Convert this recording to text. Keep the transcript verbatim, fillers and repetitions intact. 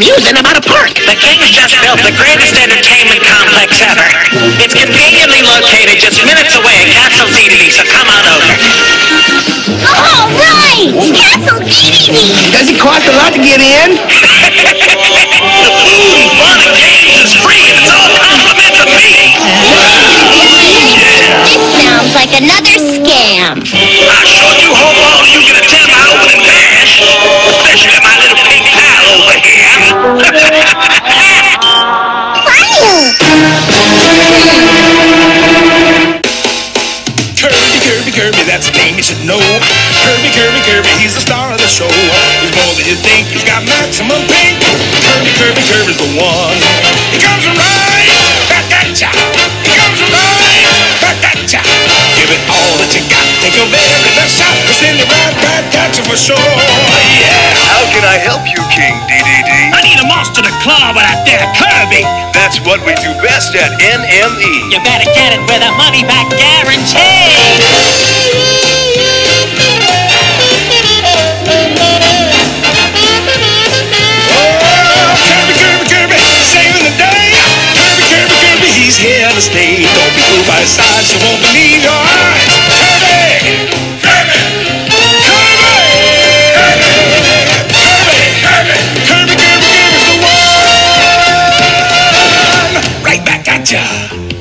amusing about a park. The King's just built the greatest entertainment complex ever. It's conveniently located just minutes away at Castle Zeddy, so come on over. All right! Castle Zeddy! Does it cost a lot to get in? The food and fun and games is free, and it's all compliments of me. This sounds like another scam. I sure do hope all of you can attend my opening bash, especially my little pink pal over here. Kirby, Kirby, Kirby, that's a name you should know. Kirby, Kirby, Kirby, he's the star of the show. He's more than you think, he's got maximum pink. Kirby, Kirby, Kirby's the one. He comes from right, Kakamucho. He comes from right, Kakamucho. Give it all that you got, take your very best shot, cause then you're right, right, got you for sure, yeah. How can I help you, King D D D? I need a monster to claw with that there Kirby. That's what we do best at N M E. You better get it with a money-back guarantee. He's here to stay. Don't be fooled by his size, you won't believe your eyes. Kirby! Kirby! Kirby! Kirby! Kirby! Kirby! Kirby! Kirby's the one! Right back at ya!